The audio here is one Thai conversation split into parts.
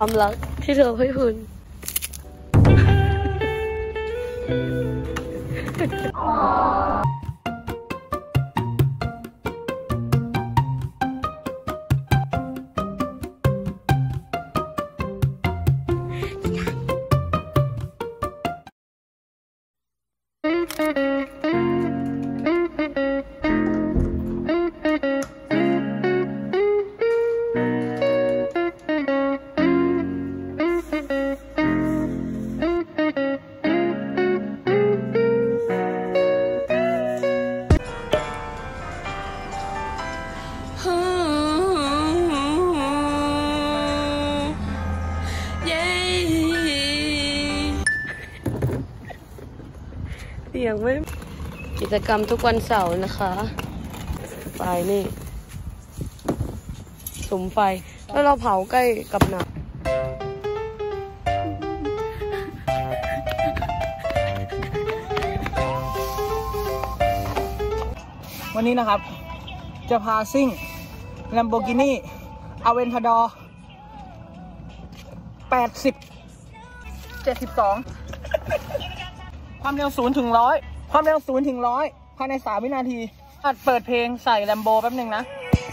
ความรักที่เธอให้คุณยังไม่กิจกรรมทุกวันเสาร์นะคะไฟนี่สุมไฟแล้วเราเผาใกล้กับหนักวันนี้นะครับจะพาซิ่ง Lamborghini Aventador 72 ความเร็ว0 ถึง 100ความเร็ว0 ถึง 100ภายใน3 วินาทีเปิดเพลงใส่แลมโบแป๊บหนึ่งนะ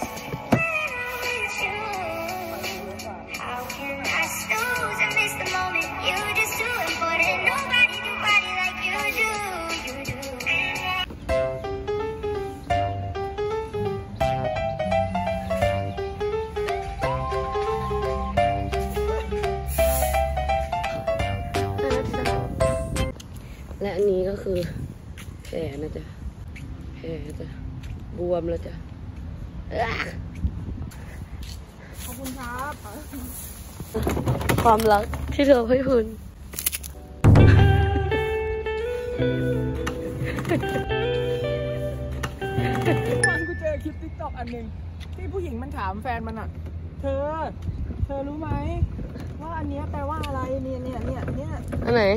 และอันนี้ก็คือแผลนะจ๊ะแผลจะบวมแล้วจ้ะขอบคุณครับความรักที่เธอให้คุณวันกูเจอคลิปติ๊กต็อกอันหนึ่งที่ผู้หญิงมันถามแฟนมันอ่ะเธอรู้ไหมว่าอันนี้แปลว่าอะไรเนี่ยอันไหน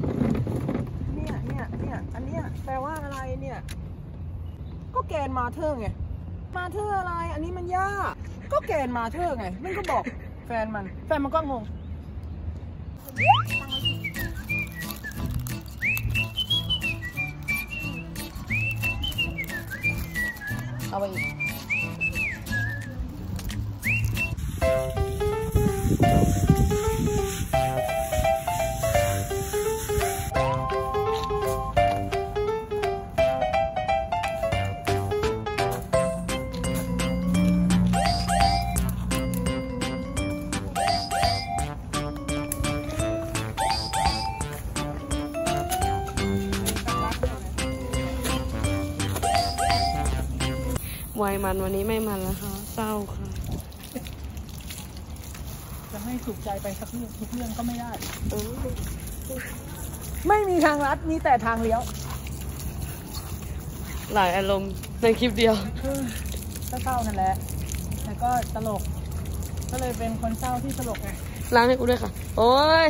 อันเนี้ยแปลว่าอะไรเนี่ยก็แกนมาเธอไงมาเธออะไรอันนี้มันย่าก็แกนมาเธอไงมันก็บอกแฟนมันก็งงเอาไปอีกวัยมันวันนี้ไม่มันแล้วค่ะเศร้าค่ะจะให้ถูกใจไปสักทุกเรื่องก็ไม่ได้ไม่มีทางลัดมีแต่ทางเลี้ยวหลายอารมณ์ในคลิปเดียวก็เศร้านั่นแหละแต่ก็ตลกก็เลยเป็นคนเศร้าที่ตลกไงล้างให้กูด้วยค่ะโอ้ย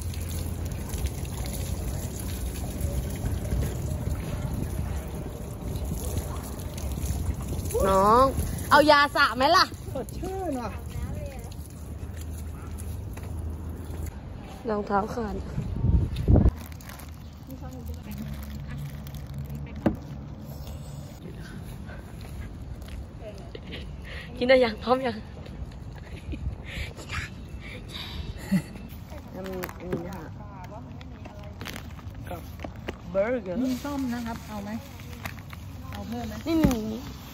น้องเอายาสระไหมล่ะสดชื่นว่ะรองเท้าขาดกินได้ยังพร้อมยังมีค่ะกับเบอร์เกอร์มีส้มนะครับเอาไหมเอาเพิ่มไหมนี่